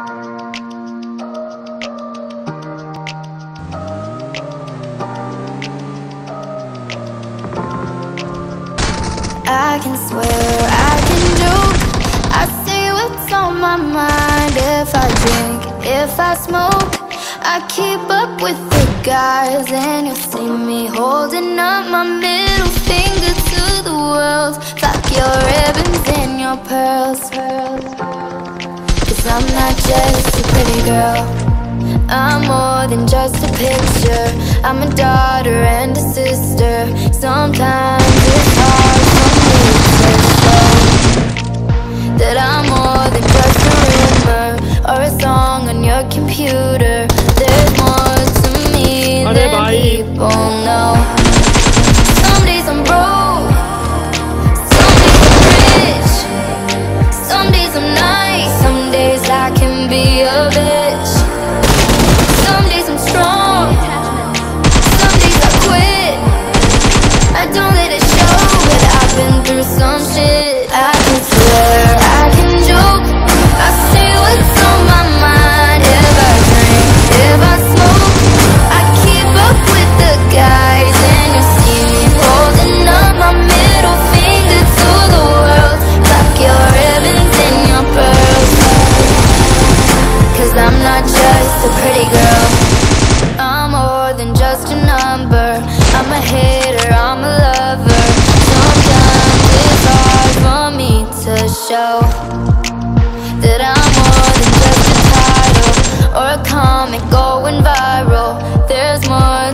I can swear, I can joke, I say what's on my mind. If I drink, if I smoke, I keep up with the guys. And you'll see me holding up my middle finger to the world. Fuck your ribbons and your pearls, cause I'm not just a pretty girl, I'm more than just a picture. I'm a daughter and a sister. Sometimes it's hard for me to show that I'm more than just a rumor or a song on your computer. There's more to me than people know. Some days I'm broke, some days I'm rich, some days I'm nice, some days I can be a bitch. Some days I'm strong, some days I quit. I don't let it show, but I've been through some shit. I can swear, I can joke, I say what's on my mind. If I drink, if I smoke, I keep up with the guys. And you'll see me holding up my middle finger to the world. Fuck your ribbons and your pearls, cause I'm not just a pretty girl, I'm more than just a number. I'm a hater, I'm a lover. Sometimes it's hard for me to show that I'm more than just a title or a comic going viral. There's more